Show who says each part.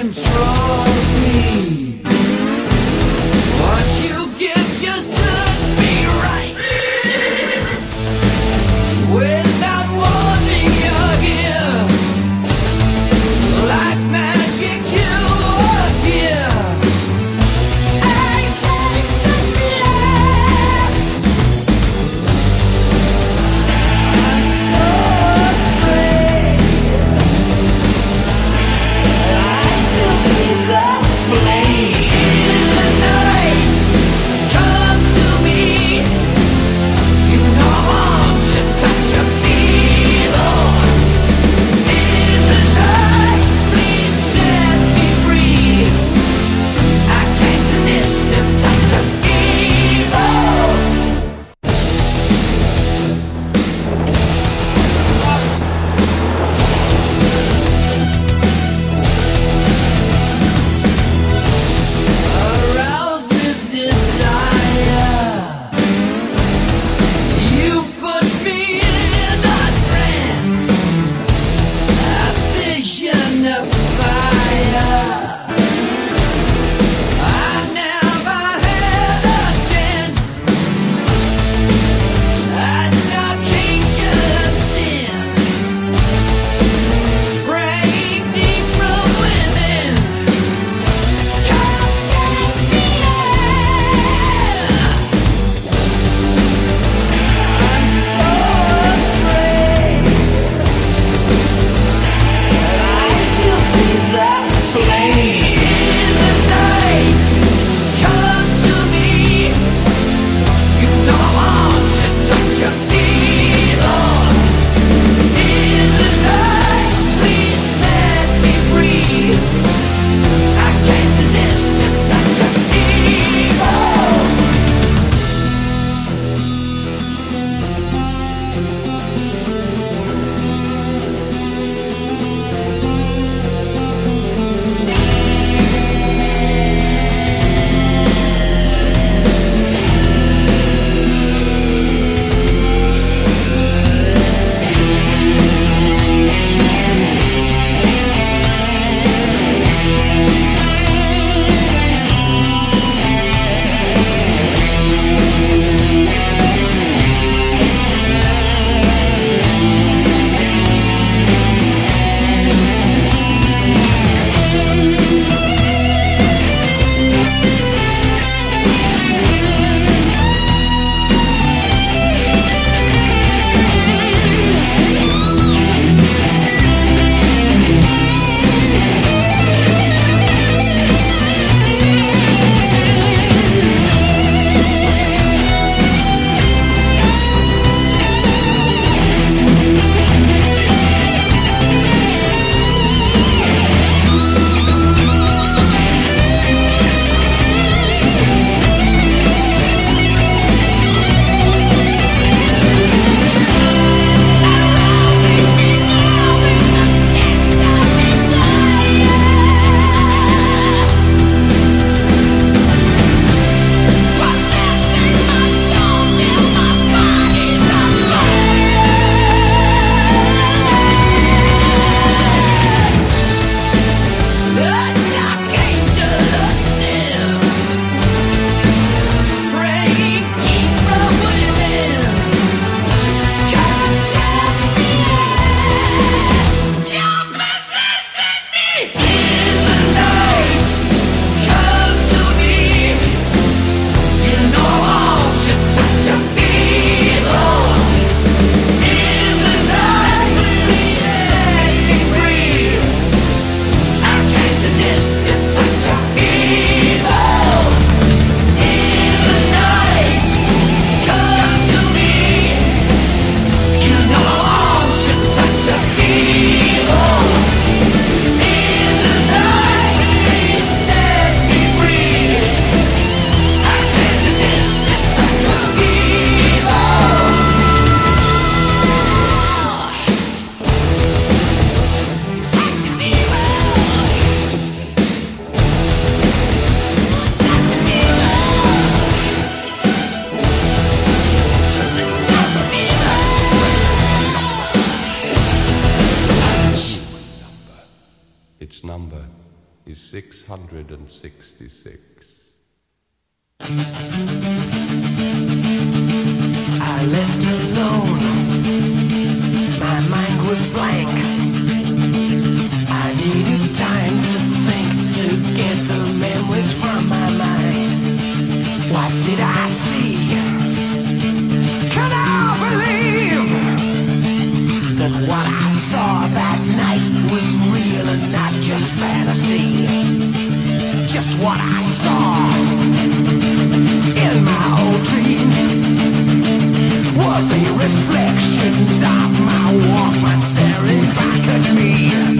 Speaker 1: controls me. Once you give your search me right, without warning again, like magic you appear. I taste the blood. I'm so afraid. I still feel the flame.
Speaker 2: is 666.
Speaker 3: I left alone, my mind was blank. I needed time to think, to get the memories from my mind. What did I see? Can I believe that what I saw that night was real and not just fantasy? Just what I saw in my old dreams were the reflections of my Walkman staring back at me.